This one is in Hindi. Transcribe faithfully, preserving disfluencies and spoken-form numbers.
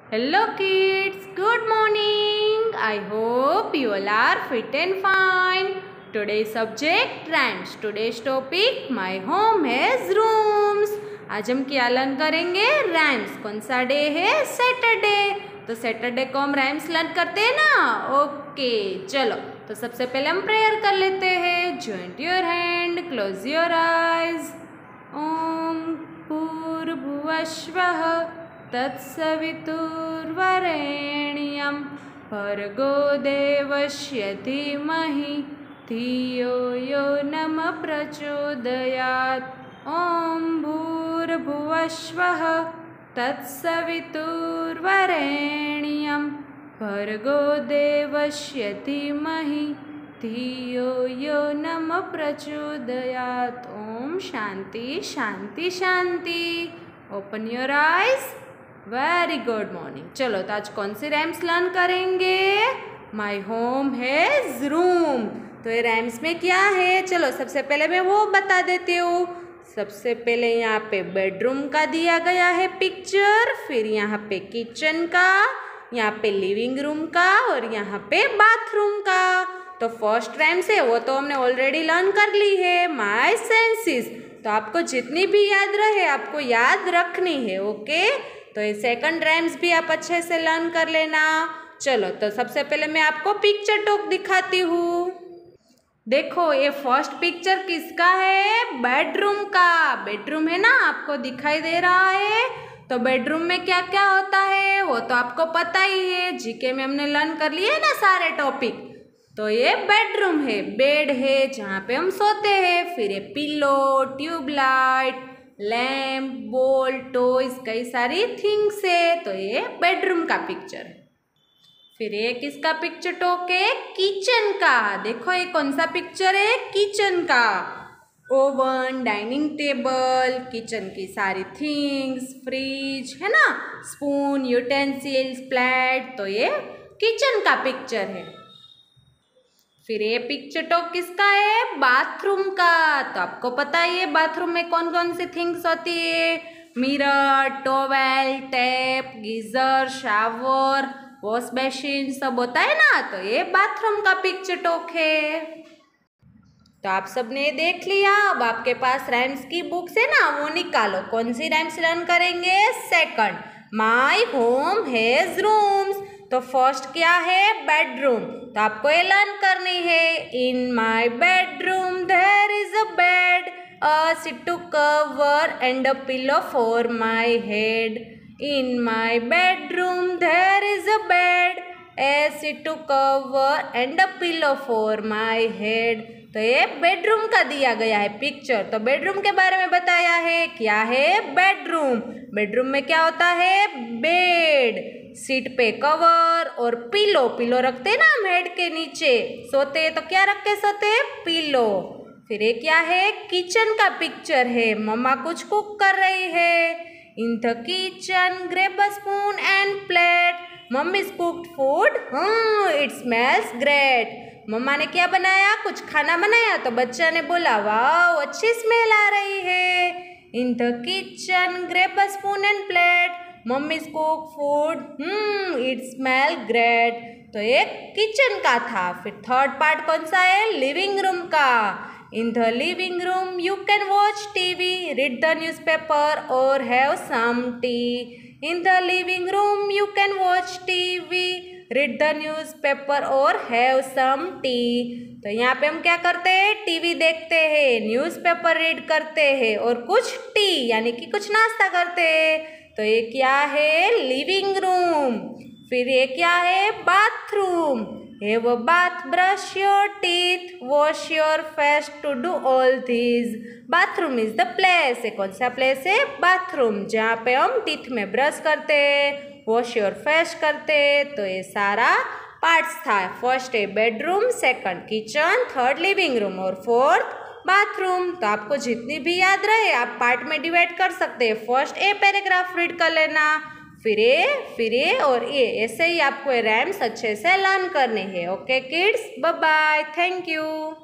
Hello kids, good morning. I hope you all are fit and fine. Today's subject rhymes. Today's topic my home has rooms. आज हम क्या लर्न करेंगे? रैम्स. कौन सा डे है? सैटरडे. तो सैटरडे को हम रैम्स लर्न करते हैं ना? ओके चलो. तो सबसे पहले हम प्रेयर कर लेते हैं. Joint your hand, close your eyes. ओम भूर्भुवस्वः तत्सवितुर्वरेण्यं भर्गो देवस्य धीमहि धियो यो नमः प्रचोदयात्. ओम भूर्भुवस्वः तत्सवितुर्वरेण्यं भर्गो देवस्य धीमहि धियो यो नमः प्रचोदयात्. ओम शांति शांति शांति. Open your eyes. Very good morning. चलो तो आज कौन सी रैम्स लर्न करेंगे? My home has room. तो ये रैम्स में क्या है? चलो सबसे पहले मैं वो बता देती हूँ. सबसे पहले यहाँ पे बेडरूम का दिया गया है पिक्चर, फिर यहाँ पे किचन का, यहाँ पे लिविंग रूम का और यहाँ पे बाथरूम का. तो फर्स्ट रैम्स है वो तो हमने ऑलरेडी लर्न कर ली है, माई सेंसेस. तो आपको जितनी भी याद रहे आपको याद रखनी है. ओके तो ये सेकंड रैम्स भी आप अच्छे से लर्न कर लेना. चलो तो सबसे पहले मैं आपको पिक्चर टॉक दिखाती हूँ. देखो ये फर्स्ट पिक्चर किसका है? बेडरूम का. बेडरूम है ना, आपको दिखाई दे रहा है. तो बेडरूम में क्या क्या होता है वो तो आपको पता ही है, जीके में हमने लर्न कर लिए है ना सारे टॉपिक. तो ये बेडरूम है, बेड है जहाँ पे हम सोते हैं. फिर ये pillow, tubelight, lamp, ball, toys, कई सारी थिंग्स है. तो ये बेडरूम का पिक्चर है. फिर ये किसका पिक्चर टॉक है? किचन का. देखो ये कौन सा पिक्चर है? किचन का. ओवन, डाइनिंग टेबल, किचन की सारी थिंग्स, फ्रिज है ना, स्पून, यूटेंसिल्स, प्लेट. तो ये किचन का पिक्चर है. फिर ये पिक्चर टॉक किसका है? बाथरूम का. तो आपको पता है बाथरूम में कौन कौन सी थिंग्स होती है? Mirror, towel, tap, geyser, shower, wash basin सब होता है ना. तो ये बाथरूम का पिक्चर टॉक है. तो आप सबने देख लिया. अब आपके पास राइम्स की बुक्स है ना, वो निकालो. कौन सी राइम्स लर्न करेंगे? Second, my home has rooms. तो फर्स्ट क्या है? बेडरूम. तो आपको ये लर्न करनी है. In my bedroom there is a bed, a sheet to cover and a pillow for my head. In my bedroom there is a bed, a sheet to cover and a pillow for my head. तो ये बेडरूम का दिया गया है पिक्चर. तो बेडरूम के बारे में बताया है. क्या है? बेडरूम. बेडरूम में क्या होता है? बेड, सीट पे कवर और पिलो. पिलो रखते हैं ना हम हेड के नीचे, सोते हैं तो क्या रख के सोते हैं? पिलो. फिर ये क्या है? किचन का पिक्चर है. मम्मा कुछ कुक कर रही है. In the kitchen grab a spoon and plate, mummy's cooked food, it smells great. मम्मा ने क्या बनाया? कुछ खाना बनाया. तो बच्चा ने बोला वाह अच्छी स्मेल आ रही है. In the kitchen grab a spoon and plate, mummy's cook food, it smell great. तो ये किचन का था. फिर थर्ड पार्ट कौन सा है? लिविंग रूम का. In the living room you can watch TV, read the newspaper और have some tea. In the living room you can watch TV, read the newspaper और हैव सम टी. तो यहाँ पे हम क्या करते हैं? टीवी देखते हैं, न्यूज़पेपर रीड करते हैं और कुछ टी यानी कि कुछ नाश्ता करते हैं. तो ये क्या है? Living room. फिर ये क्या है? Bathroom. Have a bath, brush your teeth, wash your face to do all these. Bathroom is the place. है कौन सा प्लेस है? बाथरूम, जहाँ पे हम टीथ में ब्रश करते हैं, वॉश योर फेस करते हैं. तो ये सारा पार्ट्स था. फर्स्ट है bedroom, second kitchen, third living room और फोर्थ बाथरूम. तो आपको जितनी भी याद रहे आप पार्ट में डिवाइड कर सकते हैं. फर्स्ट ए पैराग्राफ रीड कर लेना, फिर ए, फिर ए और ए. ऐसे ही आपको ये रैम्स अच्छे से लर्न करने हैं. Okay kids, bye bye, thank you.